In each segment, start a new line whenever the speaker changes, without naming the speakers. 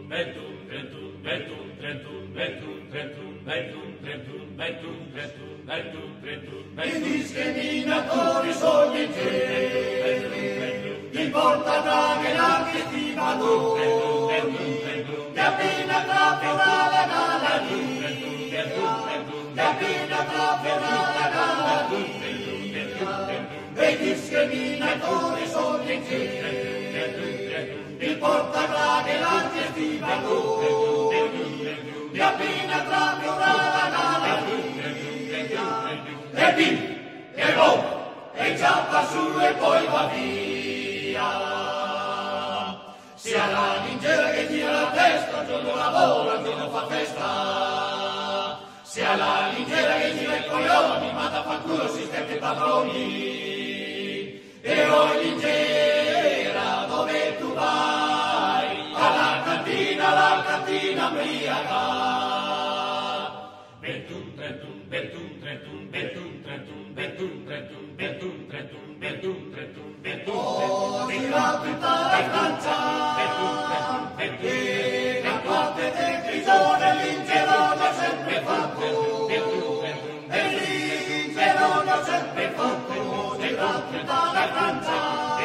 I discriminatori sono i geni, porta che anche ti valori, che appena trappola la galleria, che appena trappola la galleria, e i discriminatori sono i geni, porta che anche ti valori, che appena trappola la galleria, e vieni, e rompe, e giappa su e poi va via. Sia la lingera che gira la testa, un giorno lavora, un giorno fa festa. Sia la lingera che gira i coglioni, ma da fanculo si stette i padroni. E oi lingera, dove tu vai? Alla cantina ubriaca. 21, 31, 21, 31, 21, 31, 21, 31, 21, 31, 21, 31, 21, oh, gira tutta la Francia, e la parte del grisone l'ingerone sempre fatto, e l'ingerone sempre fatto, gira tutta la Francia,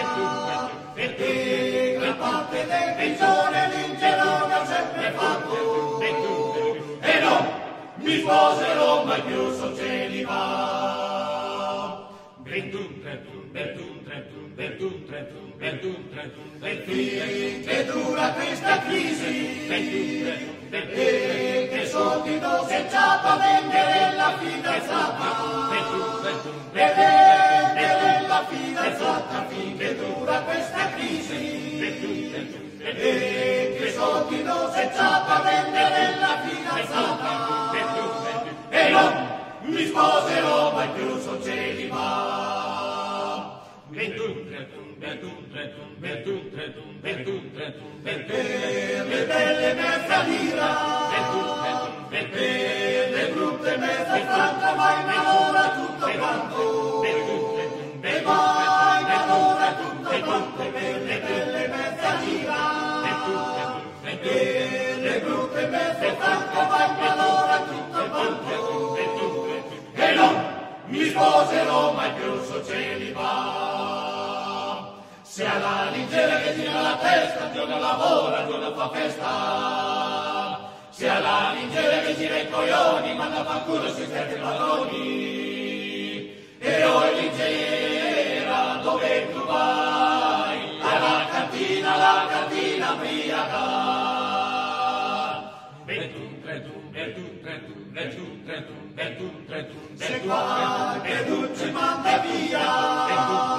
e la parte del grisone l'ingerone sempre fatto, e no! Mi sposerò mai più, so celiba. 21, 31, 21, 31, 21, 31, 21, 31, 21, finché dura questa crisi, 21, 31, e che soldi non si ciappa vendere la fidanzata, 21, 21, e vendere la fidanzata finché dura questa crisi, 21, 21, e che soldi non si ciappa vendere la fidanzata. E non mi sposerò mai più, son celiba. 21, 31, 21, 31, 21, 31, 21, 31, 21, e le belle mezza lira, 21, 21, e le brutte mezza franca, vai malora tutto quanto, e vai malora tutto quanto, per le belle mezza lira, e le brutte mezza franca, vai malora tutto quanto. E non mi sposerò mai più, so celiba. Se alla lingera che gira la testa, un giorno lavora, un giorno fa festa. Se alla lingera che gira i coglioni, manda fanculo si stette i padroni. E oi lingera, dove tu vai? Alla cantina ubriaca. 21, 31, 21, 31, 21, 31, 21, 31, 21, se qua che tu ci manda via,